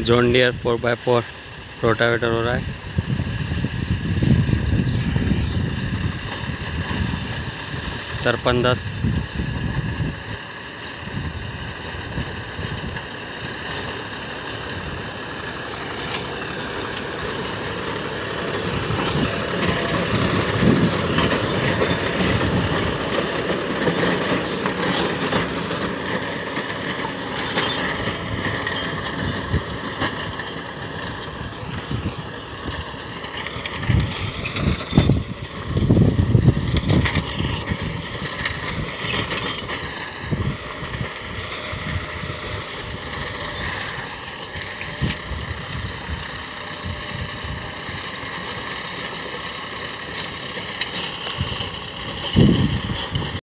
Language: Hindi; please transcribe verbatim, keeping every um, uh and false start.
John Deere four by four rotavator हो रहा है। तिरपन दस